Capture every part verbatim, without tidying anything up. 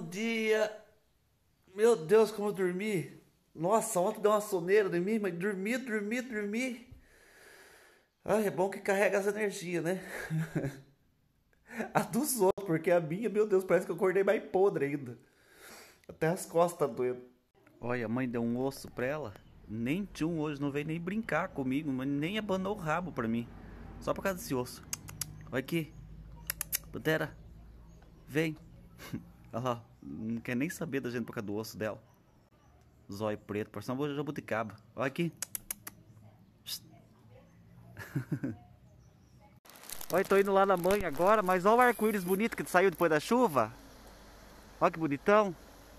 dia! Meu Deus, como eu dormi! Nossa, ontem deu uma soneira em mim, mas dormi, dormi, dormi. Ai, é bom que carrega as energias, né? A dos outros, porque a minha, meu Deus, parece que eu acordei mais podre ainda. Até as costas tá doendo. Olha, a mãe deu um osso pra ela. Nem Tchum hoje não veio nem brincar comigo, mas nem abanou o rabo pra mim. Só por causa desse osso. Olha aqui. Pantera. Vem. Olha lá. Não quer nem saber da gente por causa do osso dela. Zóio preto, parece uma jabuticaba. Olha aqui. Olha, tô indo lá na mãe agora, mas olha o arco-íris bonito que saiu depois da chuva. Olha que bonitão.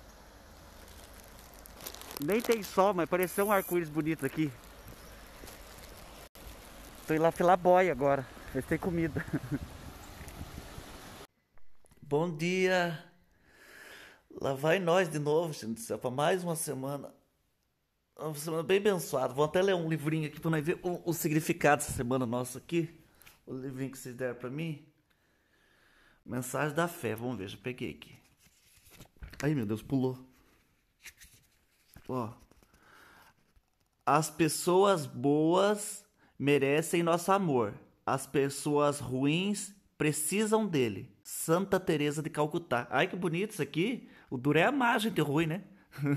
Nem tem sol, mas pareceu um arco-íris bonito aqui. Tô indo lá pela boia agora, ver se tem comida. Bom dia. Lá vai nós de novo, gente do céu, pra mais uma semana. Uma semana bem abençoada. Vou até ler um livrinho aqui pra nós ver o, o significado dessa semana nossa aqui. O livrinho que vocês deram pra mim. Mensagem da fé, vamos ver, já peguei aqui. Ai, meu Deus, pulou. Ó. As pessoas boas merecem nosso amor. As pessoas ruins precisam dele. Santa Teresa de Calcutá. Ai, que bonito isso aqui. O duro é amar gente ruim, né?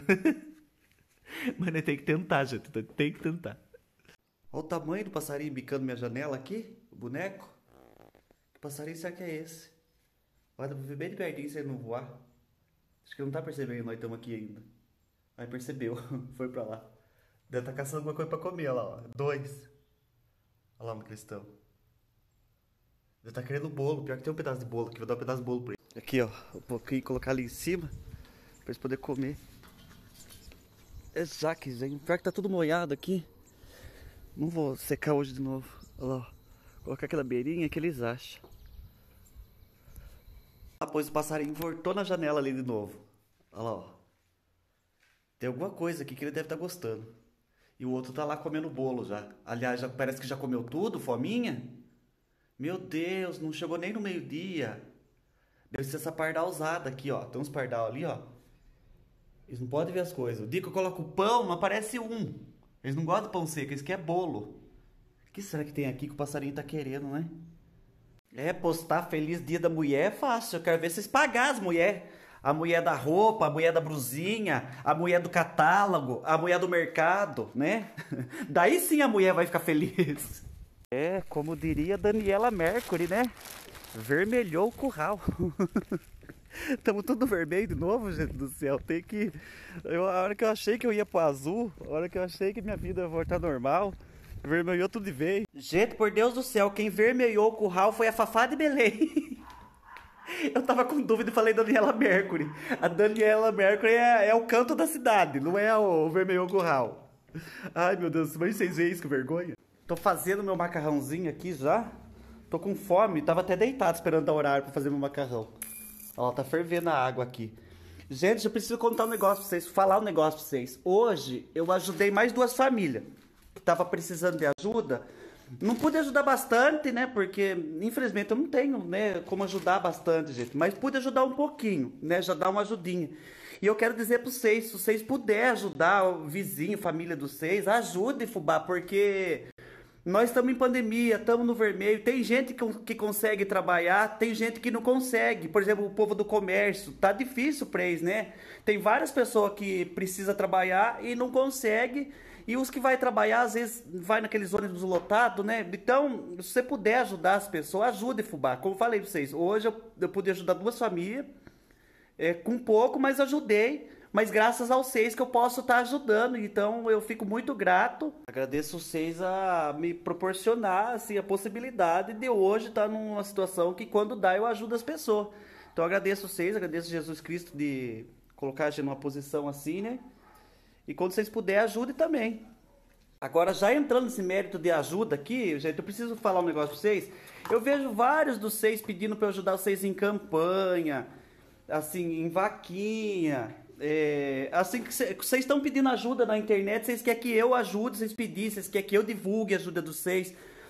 Mas nem tem que tentar, gente. Tem que tentar. Olha o tamanho do passarinho bicando minha janela aqui. O boneco. Que passarinho será que é esse? Olha, vou ver bem de pertinho se ele não voar. Acho que ele não tá percebendo, nós estamos aqui ainda. Aí percebeu. Foi pra lá. Deve estar caçando alguma coisa pra comer, olha lá, ó. Dois. Olha lá no cristão. Deve estar querendo bolo. Pior que tem um pedaço de bolo aqui. Vou dar um pedaço de bolo pra ele. Aqui, ó. Um pouquinho, colocar ali em cima. Pra eles poderem comer. É Jaque, gente. Pior que tá tudo molhado aqui. Não vou secar hoje de novo. Olha lá, ó. Colocar aquela beirinha que eles acham. Ah, pois o passarinho voltou na janela ali de novo. Olha lá, ó. Tem alguma coisa aqui que ele deve estar gostando. E o outro tá lá comendo bolo já. Aliás, já, parece que já comeu tudo, fominha. Meu Deus, não chegou nem no meio-dia. Deve ser essa pardalzada aqui, ó. Tem uns pardal ali, ó. Eles não podem ver as coisas. O dia que eu coloco pão, não aparece um. Eles não gostam de pão seco, eles querem bolo. O que será que tem aqui que o passarinho tá querendo, né? É, postar Feliz Dia da Mulher é fácil. Eu quero ver vocês pagar as mulheres. A mulher da roupa, a mulher da brusinha, a mulher do catálogo, a mulher do mercado, né? Daí sim a mulher vai ficar feliz. É, como diria Daniela Mercury, né? Vermelhou o curral. Tamo tudo vermelho de novo, gente do céu. Tem que... Eu, a hora que eu achei que eu ia pro azul, a hora que eu achei que minha vida ia voltar normal, vermelhou tudo de vez. Gente, por Deus do céu, quem vermelhou o curral foi a Fafá de Belém. Eu tava com dúvida e falei Daniela Mercury. A Daniela Mercury é, é o canto da cidade, não é o, o vermelhou o curral. Ai, meu Deus, mas vocês veem isso, que vergonha. Tô fazendo meu macarrãozinho aqui já. Tô com fome, tava até deitado esperando dar horário pra fazer meu macarrão. Ó, tá fervendo a água aqui. Gente, eu preciso contar um negócio pra vocês, falar um negócio pra vocês. Hoje eu ajudei mais duas famílias que tava precisando de ajuda. Não pude ajudar bastante, né? Porque, infelizmente, eu não tenho, né, como ajudar bastante, gente. Mas pude ajudar um pouquinho, né? Já dar uma ajudinha. E eu quero dizer para vocês, se vocês puderem ajudar o vizinho, família dos vocês, ajude, fubá, porque nós estamos em pandemia, estamos no vermelho. Tem gente que, que consegue trabalhar, tem gente que não consegue. Por exemplo, o povo do comércio, tá difícil para eles, né? Tem várias pessoas que precisam trabalhar e não conseguem. E os que vai trabalhar, às vezes, vai naqueles ônibus lotados, né? Então, se você puder ajudar as pessoas, ajude, fubá. Como eu falei pra vocês, hoje eu, eu pude ajudar duas famílias, é, com pouco, mas ajudei. Mas graças aos seis que eu posso estar ajudando. Então, eu fico muito grato. Agradeço vocês a me proporcionar, assim, a possibilidade de hoje estar numa situação que, quando dá, eu ajudo as pessoas. Então, agradeço vocês, agradeço Jesus Cristo de colocar a gente numa posição assim, né? E quando vocês puderem, ajude também. Agora, já entrando nesse mérito de ajuda aqui, gente, eu preciso falar um negócio pra vocês. Eu vejo vários dos vocês pedindo para eu ajudar vocês em campanha, assim, em vaquinha. É, assim, que vocês estão pedindo ajuda na internet, vocês querem que eu ajude, vocês pedirem, vocês querem que eu divulgue a ajuda de vocês.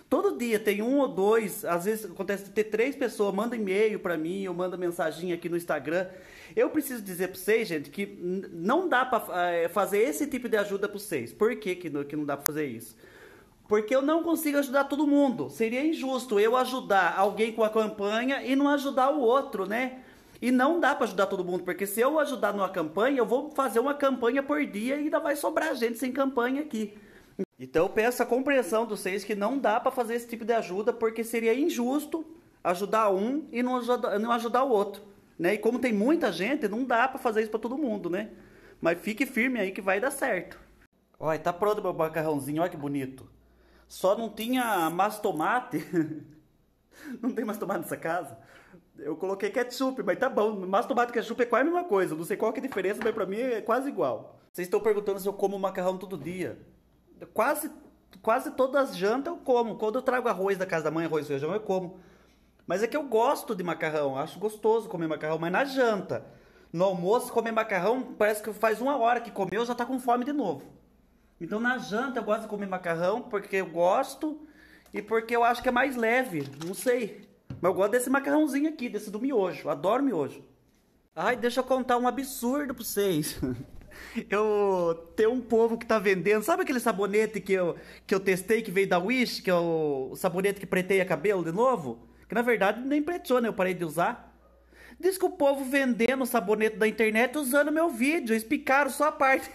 Todo dia tem um ou dois, às vezes acontece de ter três pessoas, manda e-mail pra mim, eu mando mensagem aqui no Instagram. Eu preciso dizer pra vocês, gente, que não dá pra é, fazer esse tipo de ajuda pra vocês. Por que que não, que não dá pra fazer isso? Porque eu não consigo ajudar todo mundo. Seria injusto eu ajudar alguém com a campanha e não ajudar o outro, né? E não dá pra ajudar todo mundo, porque se eu ajudar numa campanha, eu vou fazer uma campanha por dia e ainda vai sobrar gente sem campanha aqui. Então eu peço a compreensão de vocês que não dá pra fazer esse tipo de ajuda, porque seria injusto ajudar um e não ajudar, não ajudar o outro, né? E como tem muita gente, não dá pra fazer isso pra todo mundo, né? Mas fique firme aí que vai dar certo. Olha, tá pronto meu macarrãozinho, olha que bonito. Só não tinha mastomate. Não tem mastomate nessa casa? Eu coloquei ketchup, mas tá bom. Mastomate e ketchup é quase a mesma coisa. Não sei qual que é a diferença, mas pra mim é quase igual. Vocês estão perguntando se eu como macarrão todo dia. Quase, quase todas as jantas eu como. Quando eu trago arroz da casa da mãe, arroz e feijão, eu como. Mas é que eu gosto de macarrão. Acho gostoso comer macarrão, mas na janta. No almoço, comer macarrão, parece que faz uma hora que comeu, já tá com fome de novo. Então na janta eu gosto de comer macarrão porque eu gosto e porque eu acho que é mais leve, não sei. Mas eu gosto desse macarrãozinho aqui, desse do miojo, eu adoro miojo. Ai, deixa eu contar um absurdo pra vocês. Eu tenho um povo que tá vendendo, sabe aquele sabonete que eu, que eu testei, que veio da Wish, que é o, o sabonete que preteia cabelo de novo? Que na verdade nem preteou, né? Eu parei de usar. Diz que o povo vendendo o sabonete da internet usando meu vídeo, eles picaram só a parte...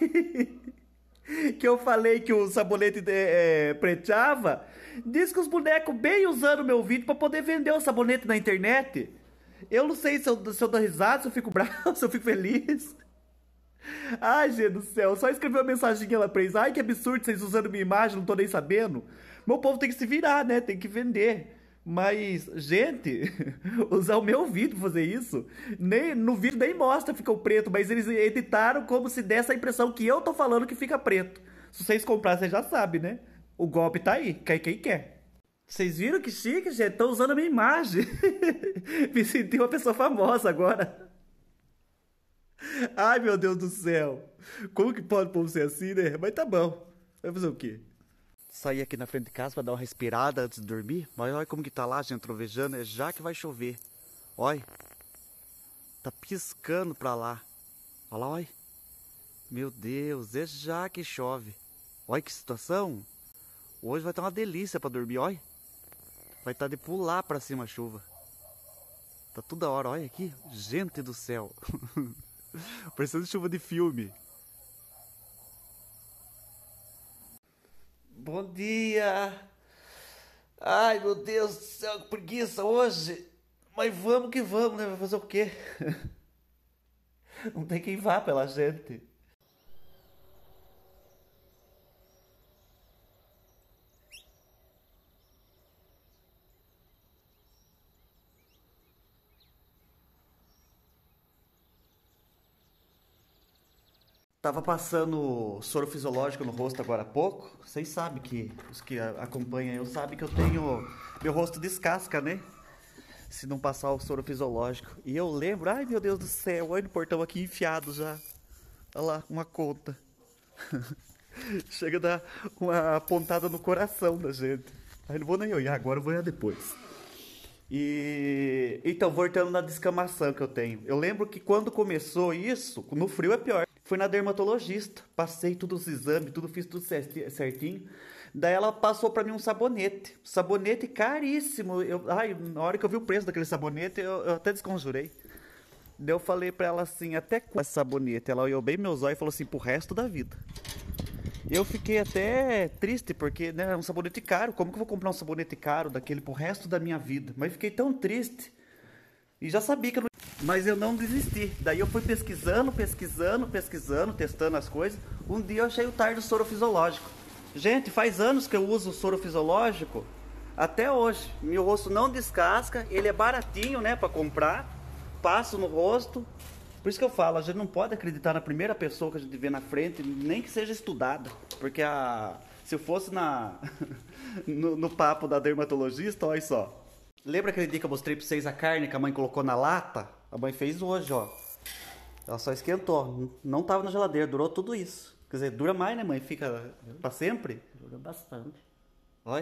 que eu falei que o sabonete é, preteava, diz que os bonecos bem usando meu vídeo pra poder vender o sabonete na internet. Eu não sei se eu, se eu dou risada, se eu fico bravo, se eu fico feliz. Ai, gente do céu, só escrevi uma mensaginha lá pra eles. Ai, que absurdo, vocês usando minha imagem, não tô nem sabendo. Meu povo tem que se virar, né, tem que vender. Mas, gente, usar o meu vídeo pra fazer isso, nem, no vídeo nem mostra ficou preto, mas eles editaram como se desse a impressão que eu tô falando que fica preto. Se vocês comprarem, vocês já sabem, né? O golpe tá aí, cai quem quer. Vocês viram que chique, gente? Estão usando a minha imagem. Me senti uma pessoa famosa agora. Ai, meu Deus do céu. Como que pode o povo ser assim, né? Mas tá bom. Vai fazer o quê? Saí aqui na frente de casa pra dar uma respirada antes de dormir. Mas olha como que tá lá, gente, trovejando. É já que vai chover. Olha. Tá piscando pra lá. Olha lá, olha. Meu Deus, é já que chove. Olha que situação. Hoje vai estar uma delícia pra dormir, olha. Vai estar de pular pra cima a chuva. Tá toda hora, olha aqui. Gente do céu. Parecendo chuva de filme. Bom dia! Ai, meu Deus do céu, que preguiça hoje! Mas vamos que vamos, né? Vai fazer o quê? Não tem quem vá pela gente. Tava passando soro fisiológico no rosto agora há pouco. Vocês sabem que, os que a- acompanham eu sabem que eu tenho... Meu rosto descasca, né? Se não passar o soro fisiológico. E eu lembro... Ai, meu Deus do céu. Olha no portão aqui enfiado já. Olha lá, uma conta. Chega a dar uma pontada no coração da gente. Aí não vou nem olhar agora, eu vou olhar depois. E... Então, voltando na descamação que eu tenho. Eu lembro que quando começou isso, no frio é pior. Fui na dermatologista, passei todos os exames, tudo, fiz tudo certi- certinho. Daí ela passou pra mim um sabonete. Sabonete caríssimo. Eu, ai, na hora que eu vi o preço daquele sabonete, eu, eu até desconjurei. Daí eu falei pra ela assim, até quando esse sabonete? Ela olhou bem meus olhos e falou assim, pro resto da vida. Eu fiquei até triste, porque né, é um sabonete caro. Como que eu vou comprar um sabonete caro daquele pro resto da minha vida? Mas fiquei tão triste. E já sabia que eu não... Mas eu não desisti. Daí eu fui pesquisando, pesquisando, pesquisando, testando as coisas. Um dia eu achei o tar do soro fisiológico. Gente, faz anos que eu uso o soro fisiológico. Até hoje. Meu rosto não descasca. Ele é baratinho, né, pra comprar. Passo no rosto. Por isso que eu falo, a gente não pode acreditar na primeira pessoa que a gente vê na frente, nem que seja estudada. Porque a... se eu fosse na... no, no papo da dermatologista, olha só. Lembra aquele dia que eu mostrei pra vocês a carne que a mãe colocou na lata? A mãe fez hoje, ó. Ela só esquentou. Não tava na geladeira, durou tudo isso. Quer dizer, dura mais, né, mãe? Fica pra sempre? Dura bastante. Olha.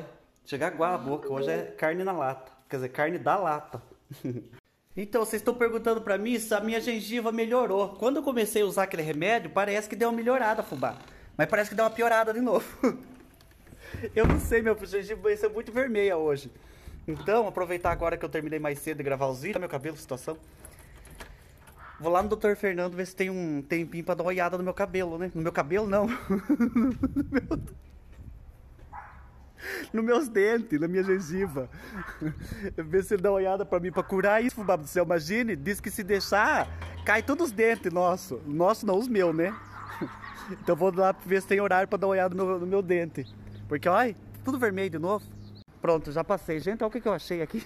Chega a aguar a boca. Hoje é carne na lata. Quer dizer, carne da lata. Então, vocês estão perguntando pra mim se a minha gengiva melhorou. Quando eu comecei a usar aquele remédio, parece que deu uma melhorada, fubá. Mas parece que deu uma piorada de novo. Eu não sei, meu gengiva vai ser muito vermelha hoje. Então, aproveitar agora que eu terminei mais cedo de gravar os vídeos. Meu cabelo, situação. Vou lá no doutor Fernando ver se tem um tempinho pra dar uma olhada no meu cabelo, né? No meu cabelo, não. No meu... Nos meus dentes, na minha gengiva. Ver se ele dá uma olhada pra mim pra curar isso, fubá do céu. Imagine, diz que se deixar, cai todos os dentes nossos. Nosso não, os meus, né? Então vou lá ver se tem horário pra dar uma olhada no meu, no meu dente. Porque, olha, tudo vermelho de novo. Pronto, já passei. Gente, olha o que, que eu achei aqui.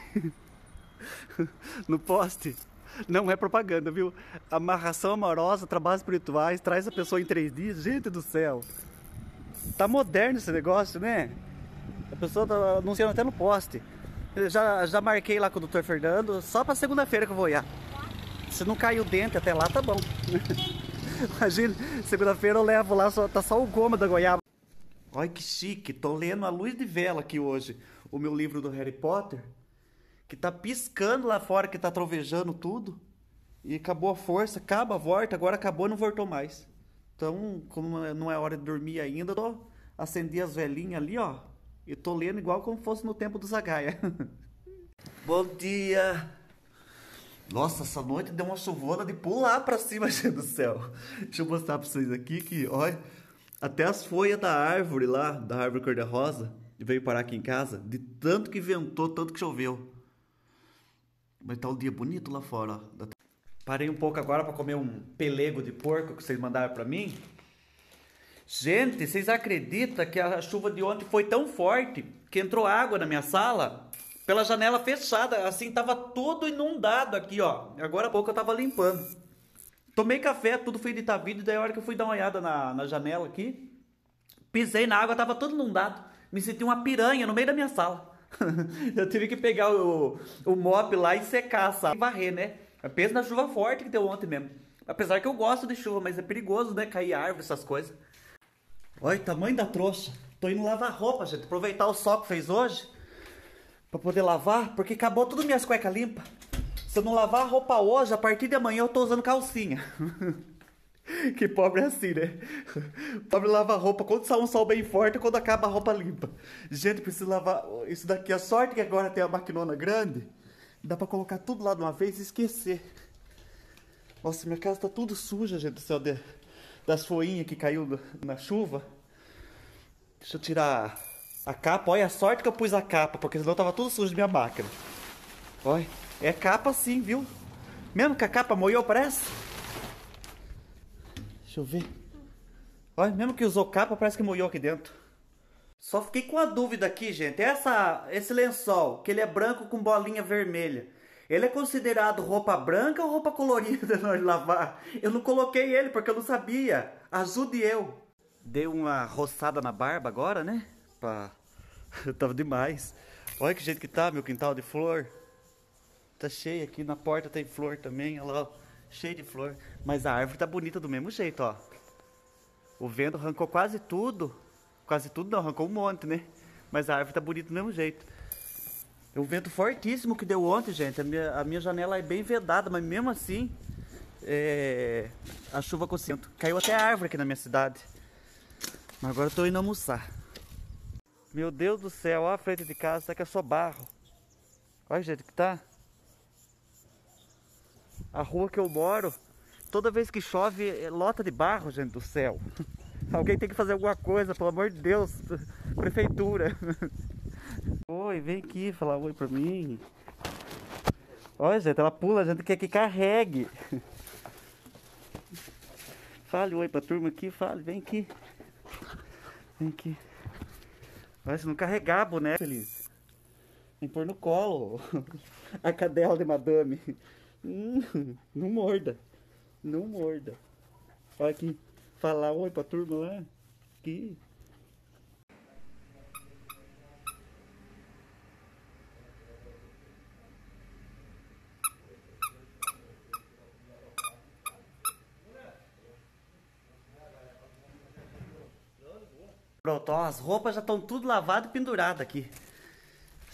No poste. Não é propaganda, viu? Amarração amorosa, trabalhos espirituais, traz a pessoa em três dias. Gente do céu. Tá moderno esse negócio, né? A pessoa tá anunciando até no poste. Eu já, já marquei lá com o doutor Fernando. Só pra segunda-feira que eu vou olhar. Se não cair o dente até lá, tá bom. Imagina, segunda-feira eu levo lá, só, tá só o goma da goiaba. Olha que chique, tô lendo a luz de vela aqui hoje. O meu livro do Harry Potter. Que tá piscando lá fora, que tá trovejando tudo. E acabou a força, acaba, volta, agora acabou e não voltou mais. Então, como não é hora de dormir ainda, eu tô, acendi as velinhas ali, ó. E tô lendo igual como fosse no tempo do Zagaia. Bom dia! Nossa, essa noite deu uma chuvona de pular pra cima, gente do céu. Deixa eu mostrar pra vocês aqui que, olha, até as folhas da árvore lá, da árvore cor-de-rosa, veio parar aqui em casa, de tanto que ventou, tanto que choveu. Mas tá um dia bonito lá fora, ó. Parei um pouco agora pra comer um pelego de porco que vocês mandaram pra mim. Gente, vocês acreditam que a chuva de ontem foi tão forte que entrou água na minha sala pela janela fechada, assim, tava todo inundado aqui, ó. Agora há pouco eu tava limpando. Tomei café, tudo fui editar vídeo, daí a hora que eu fui dar uma olhada na, na janela aqui, pisei na água, tava todo inundado. Me senti uma piranha no meio da minha sala. Eu tive que pegar o, o mop lá e secar a sala, e varrer, né? Pensa na chuva forte que deu ontem mesmo. Apesar que eu gosto de chuva, mas é perigoso, né? Cair árvore, essas coisas. Olha o tamanho da trouxa. Tô indo lavar roupa, gente. Aproveitar o sol que fez hoje pra poder lavar, porque acabou tudo minhas cuecas limpas. Se eu não lavar a roupa hoje, a partir de amanhã eu tô usando calcinha. Que pobre é assim, né? Pobre lava a roupa quando sai um sol bem forte e quando acaba a roupa limpa. Gente, preciso lavar isso daqui. A sorte que agora tem a maquinona grande. Dá pra colocar tudo lá de uma vez e esquecer. Nossa, minha casa tá tudo suja, gente do céu. De... das folhinhas que caiu na chuva. Deixa eu tirar a capa. Olha a sorte que eu pus a capa, porque senão tava tudo sujo minha máquina. Olha, é capa sim, viu? Mesmo que a capa molhou, parece. Deixa eu ver. Olha, mesmo que usou capa, parece que molhou aqui dentro. Só fiquei com a dúvida aqui, gente. Essa, esse lençol, que ele é branco com bolinha vermelha. Ele é considerado roupa branca ou roupa colorida na hora de lavar? Eu não coloquei ele porque eu não sabia. Ajude eu. Dei uma roçada na barba agora, né? Pra... Tava demais. Olha que jeito que tá meu quintal de flor. Tá cheio aqui, na porta tem flor também. Olha lá, ó. Cheio de flor. Mas a árvore tá bonita do mesmo jeito, ó. O vento arrancou quase tudo. Quase tudo não, arrancou um monte, né? Mas a árvore tá bonita do mesmo jeito. O vento fortíssimo que deu ontem, gente. A minha, a minha janela é bem vedada, mas mesmo assim, é... a chuva conseguiu. Caiu até a árvore aqui na minha cidade. Mas agora eu tô indo almoçar. Meu Deus do céu, olha a frente de casa, será que é só barro? Olha o jeito que tá. A rua que eu moro, toda vez que chove, é lota de barro, gente do céu. Alguém tem que fazer alguma coisa, pelo amor de Deus. Prefeitura. Oi, vem aqui falar oi pra mim. Olha, gente, ela pula, a gente quer que carregue. Fale oi pra turma aqui, fale, vem aqui. Vem aqui. Olha, se não carregar a boneca, feliz. Vem pôr no colo. A cadela de madame. Hum, não morda. Não morda. Olha aqui. Falar oi pra turma lá. Aqui. Pronto, ó, as roupas já estão tudo lavadas e penduradas aqui.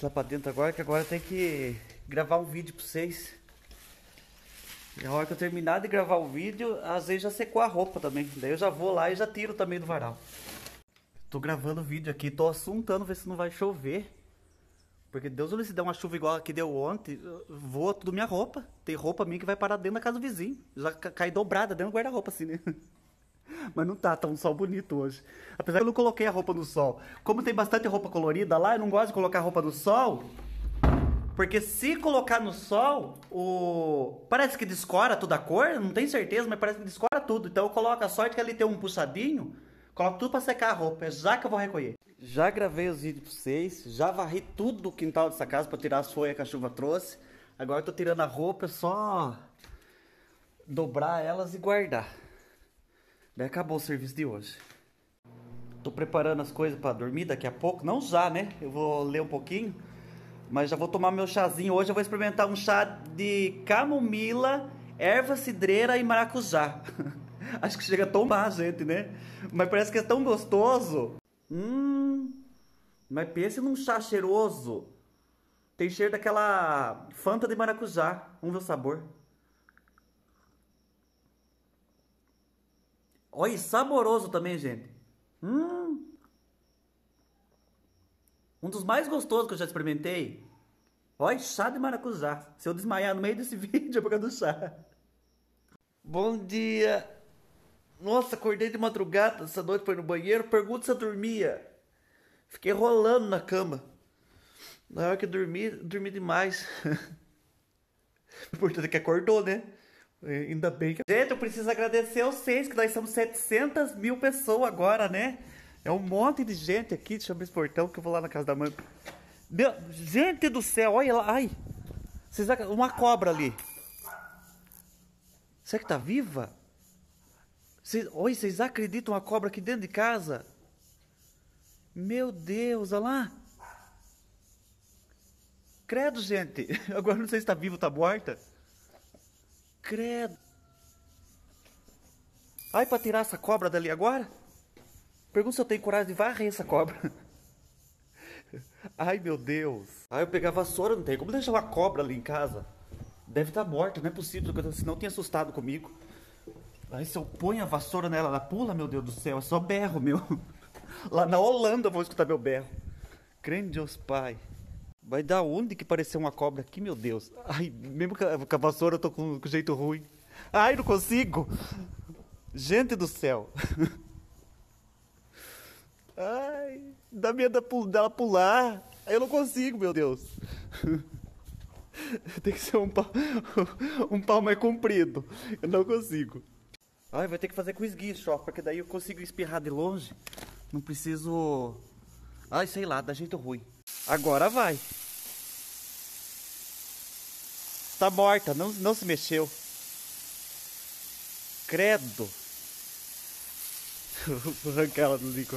lá pra dentro agora, que agora tem que gravar um vídeo pra vocês. E a hora que eu terminar de gravar o vídeo, às vezes já secou a roupa também. Daí eu já vou lá e já tiro também do varal. Tô gravando o vídeo aqui, tô assuntando, ver se não vai chover. Porque Deus não se der uma chuva igual a que deu ontem, voa tudo minha roupa. Tem roupa minha que vai parar dentro da casa do vizinho. Já cai dobrada dentro do guarda-roupa assim, né? Mas não tá, tá um sol bonito hoje. Apesar que eu não coloquei a roupa no sol. Como tem bastante roupa colorida lá, eu não gosto de colocar a roupa no sol. Porque se colocar no sol, o... parece que descora toda a cor, não tenho certeza, mas parece que descora tudo. Então eu coloco a sorte que ali tem um puxadinho, coloco tudo pra secar a roupa, é já que eu vou recolher. Já gravei os vídeos pra vocês, já varri tudo do quintal dessa casa pra tirar as folhas que a chuva trouxe. Agora eu tô tirando a roupa, é só dobrar elas e guardar. Daí acabou o serviço de hoje. Tô preparando as coisas pra dormir daqui a pouco, não já, né? Eu vou ler um pouquinho. Mas já vou tomar meu chazinho. Hoje eu vou experimentar um chá de camomila, erva cidreira e maracujá. Acho que chega a tomar, gente, né? Mas parece que é tão gostoso. Hum, mas pense num chá cheiroso. Tem cheiro daquela Fanta de maracujá. Vamos ver o sabor. Olha, saboroso também, gente. Hum... Um dos mais gostosos que eu já experimentei. Olha, chá de maracujá. Se eu desmaiar no meio desse vídeo é por causa do chá. Bom dia. Nossa, acordei de madrugada essa noite, foi no banheiro. Pergunta se eu dormia. Fiquei rolando na cama. Na hora que eu dormi, dormi demais. O importante é que acordou, né? Ainda bem que... Gente, eu preciso agradecer a vocês, que nós somos setecentas mil pessoas agora, né? É um monte de gente aqui. Deixa eu abrir esse portão que eu vou lá na casa da mãe. Meu, gente do céu, olha lá. Ai, vocês, uma cobra ali. Será que tá viva? Vocês, oi, vocês acreditam uma cobra aqui dentro de casa? Meu Deus, olha lá. Credo, gente. Agora não sei se tá viva ou tá morta. Credo. Ai, pra tirar essa cobra dali agora? Pergunta se eu tenho coragem de varrer essa cobra. Ai, meu Deus. Ai, eu pegar a vassoura, não tem como deixar uma cobra ali em casa. Deve estar morta, não é possível, senão tinha assustado comigo. Ai, se eu ponho a vassoura nela, ela pula, meu Deus do céu, é só berro, meu. Lá na Holanda eu vou escutar meu berro. Crê em Deus, Pai. Vai dar onde que pareceu uma cobra aqui, meu Deus? Ai, mesmo com a vassoura eu tô com, com jeito ruim. Ai, não consigo. Gente do céu. Ai, dá medo dela pular. Eu não consigo, meu Deus. Tem que ser um pau, um pau mais comprido. Eu não consigo. Ai, vai ter que fazer com esguicho, ó, porque daí eu consigo espirrar de longe. Não preciso... Ai, sei lá, dá jeito ruim. Agora vai. Tá morta, não, não se mexeu. Credo. Vou arrancar ela do licor.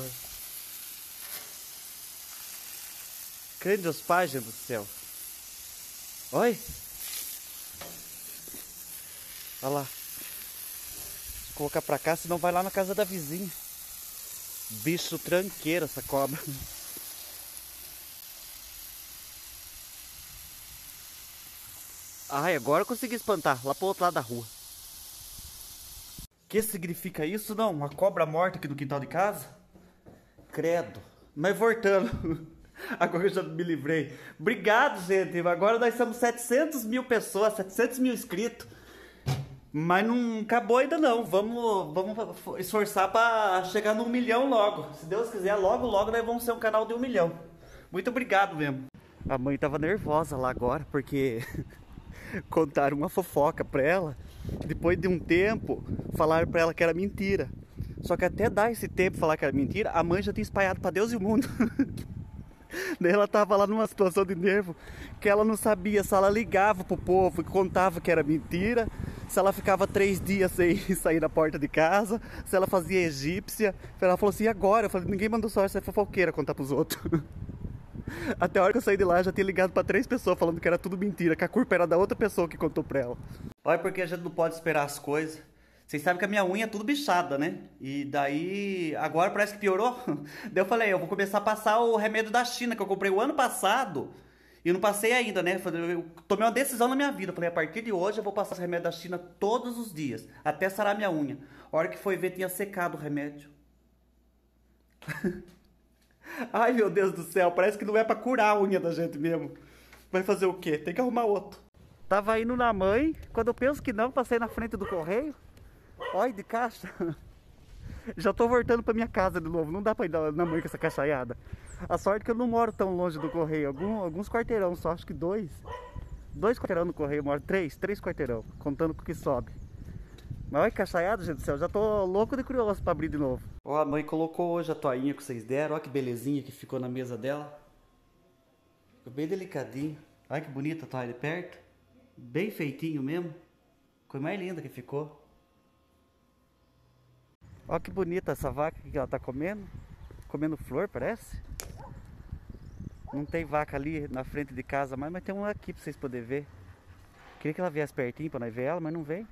Crê em Deus, Pai, gente do céu. Oi. Olha lá. Vou colocar pra cá, senão vai lá na casa da vizinha. Bicho tranqueiro essa cobra. Ai, agora eu consegui espantar. Lá pro outro lado da rua. O que significa isso? Não, uma cobra morta aqui no quintal de casa? Credo. Mas voltando. Agora eu já me livrei. Obrigado, gente. Agora nós somos setecentas mil pessoas, setecentos mil inscritos. Mas não acabou ainda não. Vamos, vamos esforçar para chegar no um milhão logo. Se Deus quiser, logo, logo nós vamos ser um canal de um milhão. Muito obrigado mesmo. A mãe tava nervosa lá agora, porque contaram uma fofoca pra ela. Depois de um tempo, falaram pra ela que era mentira. Só que até dar esse tempo falar que era mentira, a mãe já tinha espalhado pra Deus e o mundo. Daí ela tava lá numa situação de nervo que ela não sabia se ela ligava pro povo e contava que era mentira, se ela ficava três dias sem sair da porta de casa, se ela fazia egípcia. Ela falou assim, e agora? Eu falei, ninguém mandou só essa fofoqueira contar pros outros. Até a hora que eu saí de lá, eu já tinha ligado pra três pessoas falando que era tudo mentira, que a culpa era da outra pessoa que contou pra ela. Olha, porque a gente não pode esperar as coisas. Vocês sabem que a minha unha é tudo bichada, né? E daí, agora parece que piorou. Daí eu falei, eu vou começar a passar o remédio da China, que eu comprei o ano passado. E eu não passei ainda, né? Eu tomei uma decisão na minha vida. Falei, a partir de hoje eu vou passar esse remédio da China todos os dias. Até sarar minha unha. A hora que foi ver, tinha secado o remédio. Ai, meu Deus do céu. Parece que não é pra curar a unha da gente mesmo. Vai fazer o quê? Tem que arrumar outro. Tava indo na mãe. Quando eu penso que não, passei na frente do correio. Olha, de caixa. Já tô voltando pra minha casa de novo. Não dá pra ir na mãe com essa caixaiada. A sorte é que eu não moro tão longe do correio. Algum, alguns quarteirão só, acho que dois. Dois quarteirão no correio, eu moro três, três quarteirão, contando com o que sobe. Mas olha que caixaiada, gente do céu. Já tô louco de curioso pra abrir de novo. Ó, a mãe colocou hoje a toalhinha que vocês deram. Olha que belezinha que ficou na mesa dela. Ficou bem delicadinho. Olha que bonita a toalha de perto. Bem feitinho mesmo. Coisa mais linda que ficou. Olha que bonita essa vaca que ela tá comendo. Comendo flor, parece. Não tem vaca ali na frente de casa mais, mas tem uma aqui pra vocês poderem ver. Queria que ela viesse pertinho pra nós ver ela, mas não vem.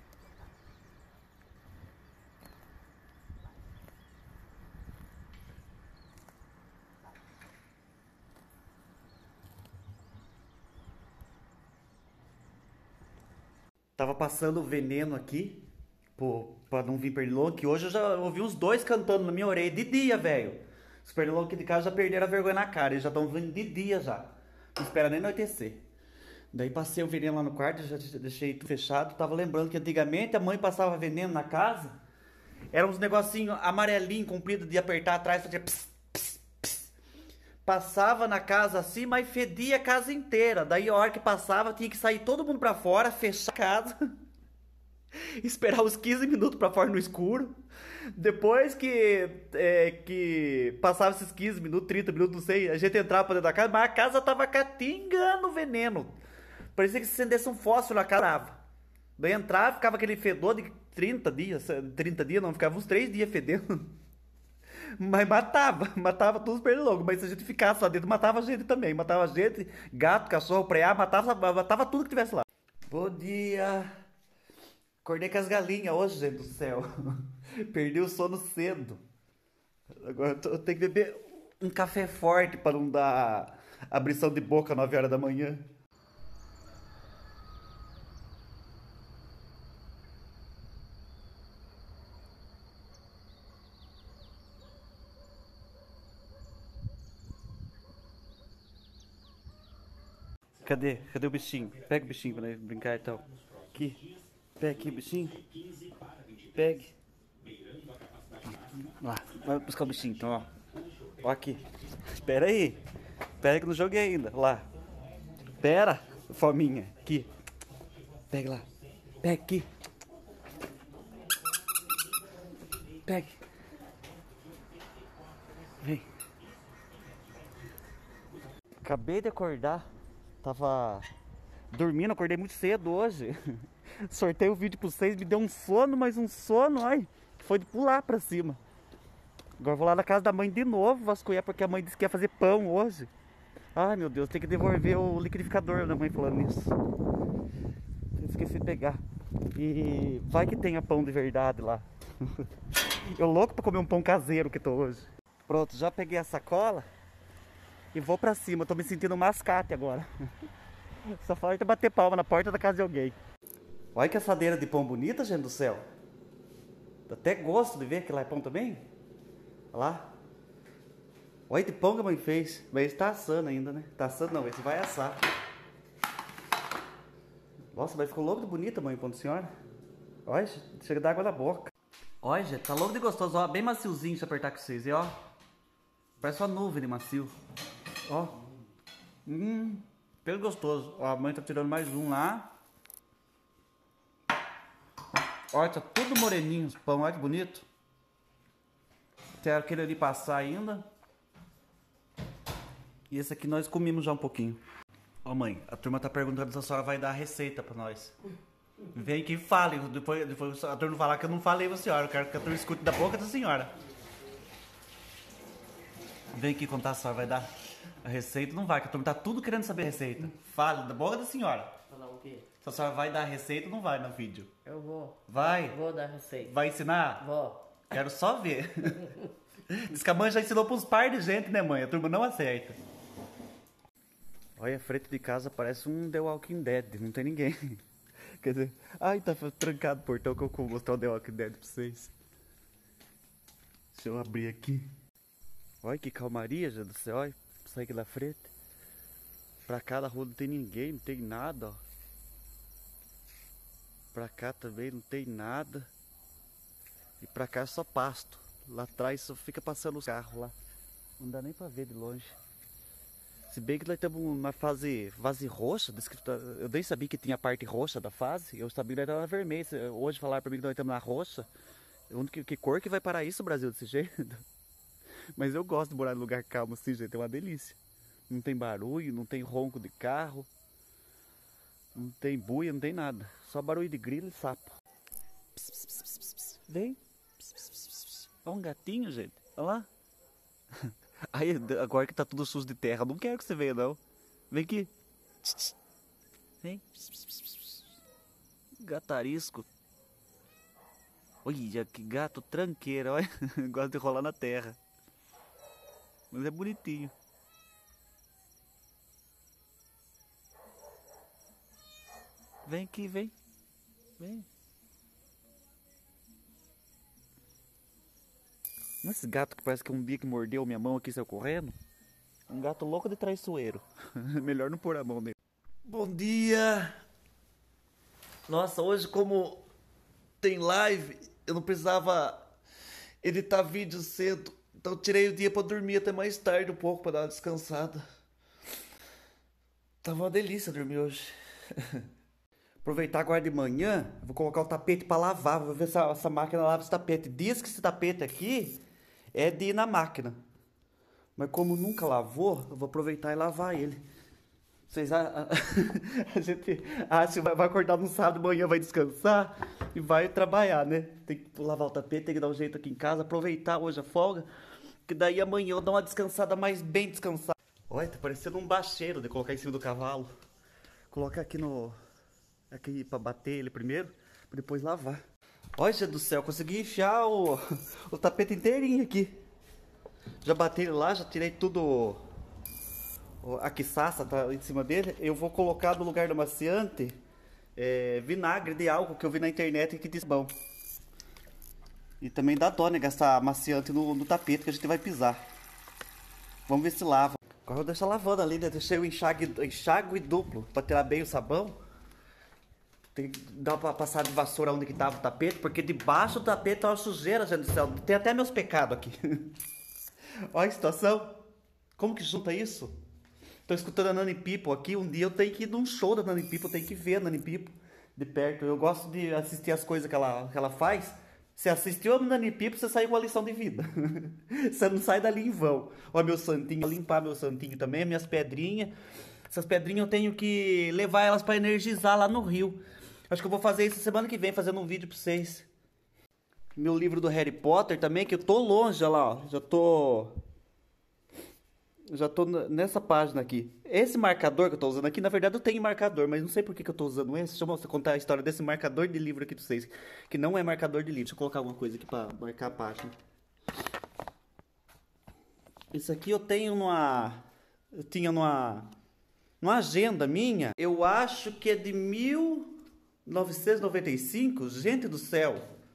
Tava passando o veneno aqui, pô, pra não vir pernilongo, que hoje eu já ouvi uns dois cantando na minha orelha de dia, velho. Os pernilongos aqui de casa já perderam a vergonha na cara, eles já estão vindo de dia já. Não espera nem anoitecer. Daí passei o veneno lá no quarto, já deixei tudo fechado. Tava lembrando que antigamente a mãe passava veneno na casa. Era uns negocinhos amarelinho, comprido de apertar atrás, fazia pss, pss, pss. Passava na casa assim, mas fedia a casa inteira. Daí a hora que passava, tinha que sair todo mundo pra fora, fechar a casa. Esperar uns quinze minutos pra fora no escuro. Depois que, é, que passava esses quinze minutos, trinta minutos, não sei, a gente entrava pra dentro da casa, mas a casa tava catingando veneno. Parecia que se acendesse um fósforo na casa. Daí entrava, ficava aquele fedor de trinta dias, trinta dias não, ficava uns três dias fedendo. Mas matava, matava todos os pernilongos. Mas se a gente ficasse lá dentro, matava a gente também. Matava a gente, gato, cachorro, preá, matava, matava tudo que tivesse lá. Bom dia! Acordei com as galinhas hoje, gente do céu. Perdi o sono cedo. Agora eu tenho que beber um café forte para não dar abrição de boca às nove horas da manhã. Cadê? Cadê o bichinho? Pega o bichinho pra nós brincar então. Aqui. Pega aqui o bichinho. Pegue. Lá, vai buscar o bichinho então, ó. Ó aqui. Espera aí. Espera que eu não joguei ainda. Lá. Espera, fominha. Aqui. Pega lá. Pega aqui. Pegue. Vem. Acabei de acordar. Tava dormindo, acordei muito cedo hoje. Sortei o vídeo pra vocês, me deu um sono, mas um sono, ai, foi de pular pra cima. Agora vou lá na casa da mãe de novo vasculhar, porque a mãe disse que ia fazer pão hoje. Ai meu Deus, tem que devolver o liquidificador da mãe falando nisso. Eu esqueci de pegar. E vai que tenha pão de verdade lá. Eu louco pra comer um pão caseiro que tô hoje. Pronto, já peguei a sacola e vou pra cima. Tô me sentindo um mascate agora. Só falta bater palma na porta da casa de alguém. Olha que assadeira de pão bonita, gente do céu. Dá até gosto de ver que lá é pão também. Olha lá. Olha que pão que a mãe fez. Mas esse tá assando ainda, né? Tá assando não, esse vai assar. Nossa, mas ficou louco de bonita, mãe, pão da senhora. Olha, chega a dar água na boca. Olha, gente, tá louco de gostoso. Ó, bem maciozinho se apertar com vocês. E ó, parece uma nuvem de macio. Ó. Hum, pelo gostoso. Ó, a mãe tá tirando mais um lá. Olha, tá tudo moreninho os pão, olha que bonito. Tem aquele ali passar ainda. E esse aqui nós comemos já um pouquinho. Ó mãe, a turma tá perguntando se a senhora vai dar a receita pra nós. Vem aqui e fale, depois, depois a turma falar que eu não falei pra senhora. Eu quero que a turma escute da boca da senhora. Vem aqui contar se a senhora vai dar a receita. Não vai, que a turma tá tudo querendo saber a receita. Fale da boca da senhora. Falar o quê? Se a senhora vai dar a receita ou não vai no vídeo? Eu vou. Vai? Vou dar receita. Vai ensinar? Vou. Quero só ver. Diz que a mãe já ensinou para uns par de gente, né, mãe? A turma não acerta. Olha, a frente de casa parece um The Walking Dead, não tem ninguém. Quer dizer, ai, tá trancado o portão que eu vou mostrar o The Walking Dead pra vocês. Deixa eu abrir aqui. Olha que calmaria, gente do céu, olha, sair aqui da frente. Pra cá da rua não tem ninguém, não tem nada, ó. Pra cá também não tem nada. E pra cá é só pasto. Lá atrás só fica passando os carros lá. Não dá nem pra ver de longe. Se bem que nós estamos na fase, fase roxa, eu nem sabia que tinha a parte roxa da fase, eu sabia que nós estávamos na vermelha. Hoje falaram pra mim que nós estamos na roxa. Que, que cor que vai parar isso, Brasil, desse jeito? Mas eu gosto de morar em lugar calmo assim, gente, é uma delícia. Não tem barulho, não tem ronco de carro, não tem buia, não tem nada. Só barulho de grilo e sapo. Pss, pss, pss, pss, pss. Vem. Pss, pss, pss, pss. Olha um gatinho, gente. Olha lá. Aí, agora que tá tudo sujo de terra, não quero que você venha, não. Vem aqui. Vem. Gatarisco. Olha, que gato tranqueiro, olha. Gosta de rolar na terra. Mas é bonitinho. Vem aqui, vem. Vem. Esse gato que parece que um dia que mordeu minha mão aqui saiu correndo. Um gato louco de traiçoeiro. Melhor não pôr a mão nele. Bom dia! Nossa, hoje como tem live, eu não precisava editar vídeo cedo. Então eu tirei o dia pra dormir até mais tarde um pouco, pra dar uma descansada. Tava uma delícia dormir hoje. Aproveitar agora de manhã, vou colocar o tapete pra lavar. Vou ver se essa máquina lava esse tapete. Diz que esse tapete aqui é de ir na máquina. Mas como nunca lavou, eu vou aproveitar e lavar ele. Vocês a, a gente acha que vai acordar no sábado de manhã, vai descansar e vai trabalhar, né? Tem que lavar o tapete, tem que dar um jeito aqui em casa, aproveitar hoje a folga, que daí amanhã eu dou uma descansada mais bem descansada. Olha, tá parecendo um bacheiro de colocar em cima do cavalo. Colocar aqui no... aqui pra bater ele primeiro, pra depois lavar. Olha, gente do céu, consegui enfiar o, o tapete inteirinho aqui. Já bati ele lá, já tirei tudo. A quiçaça tá em cima dele. Eu vou colocar no lugar do amaciante é, vinagre de álcool que eu vi na internet que diz bom. E também dá dó, né, gastar amaciante no, no tapete que a gente vai pisar. Vamos ver se lava. Agora eu vou deixar lavando ali, né? Deixei o enxague, enxágue duplo pra tirar bem o sabão. Tem que dar uma passada de vassoura onde que tava o tapete, porque debaixo do tapete tá uma sujeira, gente do céu. Tem até meus pecados aqui. Olha a situação. Como que junta isso? Tô escutando a Nani People aqui. Um dia eu tenho que ir num show da Nani People, eu tenho que ver a Nani People de perto. Eu gosto de assistir as coisas que ela, que ela faz. Você assistiu a Nani People, você sai com uma lição de vida. Você não sai dali em vão. Olha meu santinho, limpar meu santinho também, minhas pedrinhas. Essas pedrinhas eu tenho que levar elas para energizar lá no rio. Acho que eu vou fazer isso semana que vem, fazendo um vídeo pra vocês. Meu livro do Harry Potter também, que eu tô longe, olha lá, ó. Já tô... Já tô nessa página aqui. Esse marcador que eu tô usando aqui, na verdade eu tenho marcador, mas não sei por que, que eu tô usando esse. Deixa eu mostrar, contar a história desse marcador de livro aqui pra vocês. Que não é marcador de livro. Deixa eu colocar alguma coisa aqui pra marcar a página. Isso aqui eu tenho numa... Eu tinha numa... Numa agenda minha. Eu acho que é de mil... novecentos e noventa e cinco? Gente do céu.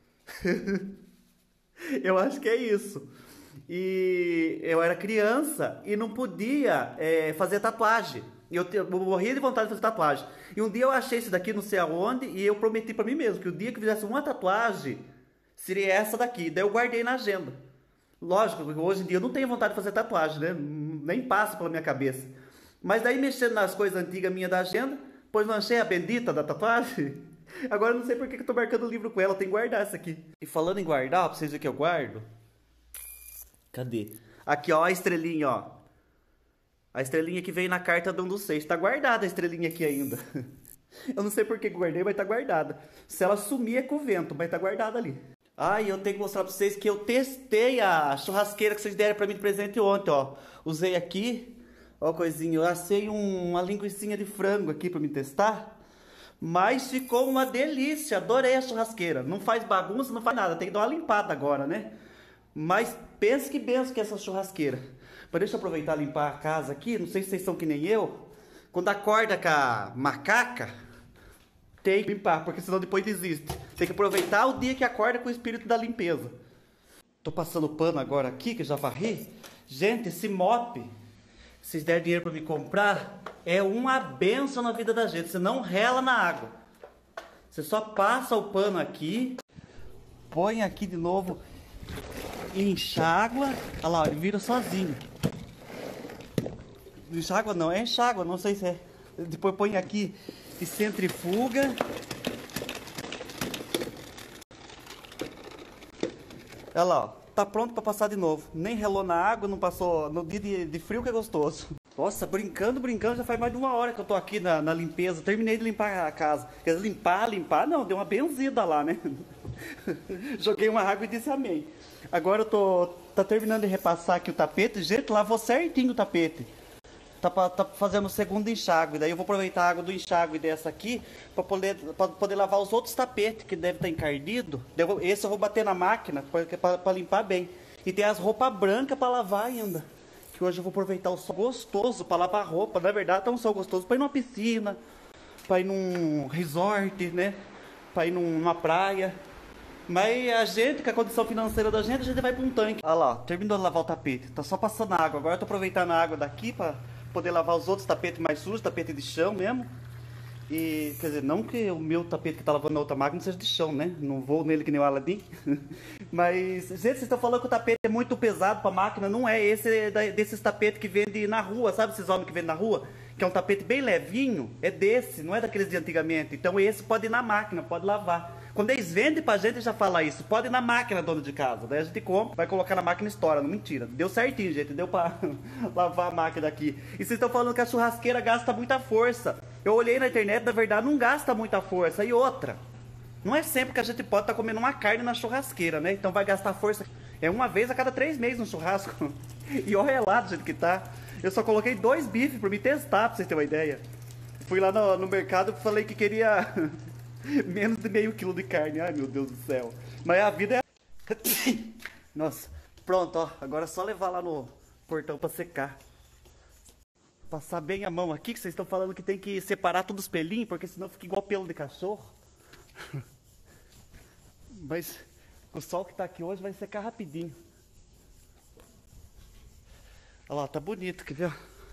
Eu acho que é isso. E eu era criança e não podia é, fazer tatuagem. Eu, eu morria de vontade de fazer tatuagem. E um dia eu achei isso daqui, não sei aonde, e eu prometi pra mim mesmo que o dia que eu fizesse uma tatuagem seria essa daqui. Daí eu guardei na agenda. Lógico, hoje em dia eu não tenho vontade de fazer tatuagem, né? Nem passa pela minha cabeça. Mas daí mexendo nas coisas antigas minhas da agenda, pois não achei a bendita da tatuagem. Agora eu não sei por que eu tô marcando o livro com ela, eu tenho que guardar essa aqui. E falando em guardar, ó, pra vocês verem que eu guardo. Cadê? Aqui, ó, a estrelinha, ó. A estrelinha que veio na carta do um dos seis. Tá guardada a estrelinha aqui ainda. Eu não sei por que guardei, mas tá guardada. Se ela sumir é com o vento, mas tá guardada ali. Ah, e eu tenho que mostrar pra vocês que eu testei a churrasqueira que vocês deram pra mim de presente ontem, ó. Usei aqui, ó, coisinha. Eu assei um, uma linguicinha de frango aqui pra me testar. Mas ficou uma delícia, adorei a churrasqueira. Não faz bagunça, não faz nada, tem que dar uma limpada agora, né? Mas pense que benção que é essa churrasqueira. Mas deixa eu aproveitar e limpar a casa aqui, não sei se vocês são que nem eu, Quando acorda com a macaca, tem que limpar, porque senão depois desiste. Tem que aproveitar o dia que acorda com o espírito da limpeza. Tô passando pano agora aqui, que já varri. Gente, esse mop, se vocês derem dinheiro pra me comprar, é uma benção na vida da gente. Você não rela na água. Você só passa o pano aqui, põe aqui de novo, enxágua. Olha lá, ele vira sozinho. Enxágua não, é enxágua, não sei se é. Depois põe aqui e centrifuga. Olha lá, ó, tá pronto para passar de novo. Nem relou na água, não passou no dia de, de frio, que é gostoso. Nossa, brincando, brincando, já faz mais de uma hora que eu tô aqui na, na limpeza. Terminei de limpar a casa. Quer dizer, limpar, limpar, não, deu uma benzida lá, né? Joguei uma água e disse amém. Agora eu tô tá terminando de repassar aqui o tapete. Gente, lavou certinho o tapete. Tá, pra, tá fazendo o segundo enxágue. Daí eu vou aproveitar a água do enxágue dessa aqui para poder, pra poder lavar os outros tapetes que devem estar encardidos. Esse eu vou bater na máquina para limpar bem. E tem as roupas brancas para lavar ainda. Que hoje eu vou aproveitar o sol gostoso para lavar roupa. Na verdade, tá um sol gostoso para ir numa piscina, para ir num resort, né? Para ir numa praia. Mas a gente, com a condição financeira da gente, a gente vai para um tanque. Olha lá, terminou de lavar o tapete. Tá só passando água. Agora eu tô aproveitando a água daqui para poder lavar os outros tapetes mais sujos, tapete de chão mesmo. E, quer dizer, não que o meu tapete que tá lavando na outra máquina seja de chão, né? Não vou nele que nem o Aladim. Mas, gente, vocês estão falando que o tapete é muito pesado pra máquina. Não é esse desses tapetes que vende na rua, sabe esses homens que vendem na rua? Que é um tapete bem levinho, é desse, não é daqueles de antigamente. Então esse pode ir na máquina, pode lavar. Quando eles vendem pra gente, já fala isso. Pode ir na máquina, dono de casa. Daí a gente compra, vai colocar na máquina e estoura. Não, mentira. Deu certinho, gente. Deu pra lavar a máquina aqui. E vocês estão falando que a churrasqueira gasta muita força. Eu olhei na internet, na verdade, não gasta muita força. E outra, não é sempre que a gente pode estar tá comendo uma carne na churrasqueira, né? Então vai gastar força. É uma vez a cada três meses no churrasco. E olha lá do jeito que tá. Eu só coloquei dois bifes pra me testar, pra vocês terem uma ideia. Fui lá no, no mercado e falei que queria menos de meio quilo de carne. Ai, meu Deus do céu. Mas a vida é... Nossa, pronto, ó. Agora é só levar lá no portão pra secar. Passar bem a mão aqui, que vocês estão falando que tem que separar todos os pelinhos, porque senão fica igual pelo de cachorro. Mas o sol que tá aqui hoje vai secar rapidinho. Olha lá, tá bonito, quer ver?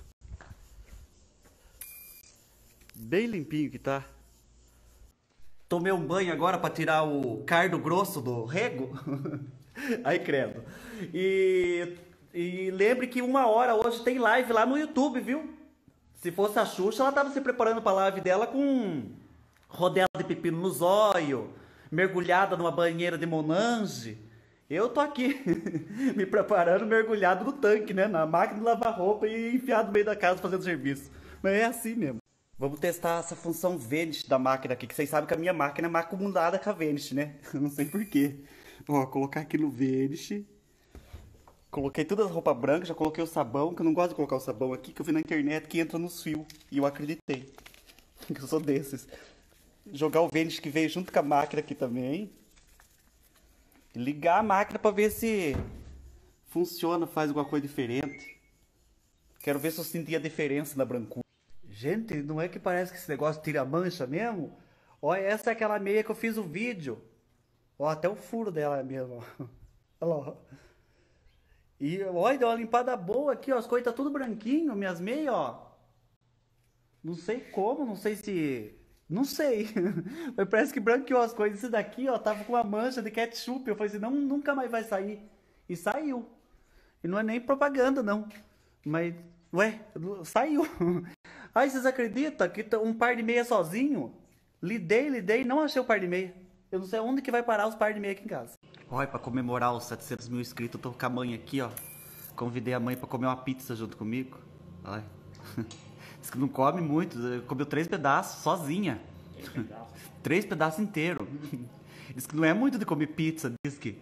Bem limpinho que tá. Tomei um banho agora pra tirar o cardo grosso do rego. Aí, credo. E, e lembre que uma hora hoje tem live lá no YouTube, viu? Se fosse a Xuxa, ela tava se preparando pra live dela com rodela de pepino no zóio, mergulhada numa banheira de Monange. Eu tô aqui, me preparando, mergulhado no tanque, né? Na máquina de lavar roupa e enfiado no meio da casa fazendo serviço. Mas é assim mesmo. Vamos testar essa função Vanish da máquina aqui, que vocês sabem que a minha máquina é macumundada com a Vanish, né? Não sei porquê. Ó, colocar aqui no Vanish. Coloquei todas as roupas brancas, já coloquei o sabão, que eu não gosto de colocar o sabão aqui, que eu vi na internet que entra nos fios. E eu acreditei. Que eu sou desses. Jogar o Vanish que veio junto com a máquina aqui também. Ligar a máquina para ver se funciona, faz alguma coisa diferente. Quero ver se eu senti a diferença na brancura. Gente, não é que parece que esse negócio tira mancha mesmo? Olha, essa é aquela meia que eu fiz o vídeo. Ó, até o furo dela mesmo. Olha lá, ó. E olha, deu uma limpada boa aqui, ó. As coisas tá tudo branquinho, minhas meias, ó. Não sei como, não sei se... Não sei, mas parece que branqueou as coisas. Esse daqui, ó, tava com uma mancha de ketchup. Eu falei assim, não, nunca mais vai sair. E saiu. E não é nem propaganda, não. Mas, ué, saiu. Ai, vocês acreditam que um par de meia sozinho? Lidei, lidei, não achei o par de meia. Eu não sei onde que vai parar os par de meia aqui em casa. Olha, pra comemorar os setecentos mil inscritos, eu tô com a mãe aqui, ó. Convidei a mãe pra comer uma pizza junto comigo. Olha. Diz que não come muito, comeu três pedaços, sozinha. Três pedaços? Três pedaços inteiros. Diz que não é muito de comer pizza, diz que.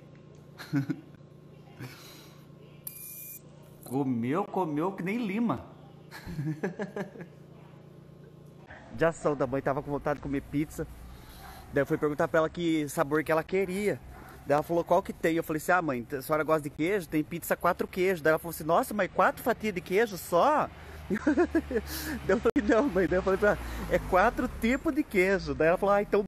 Comeu, comeu que nem lima. De ação da mãe, tava com vontade de comer pizza. Daí eu fui perguntar pra ela que sabor que ela queria. Daí ela falou qual que tem. Eu falei assim, ah mãe, a senhora gosta de queijo? Tem pizza quatro queijos. Daí ela falou assim, nossa, mas quatro fatias de queijo só? Daí eu falei, não, mãe. Daí eu falei pra ela, é quatro tipos de queijo. Daí ela falou, ah, então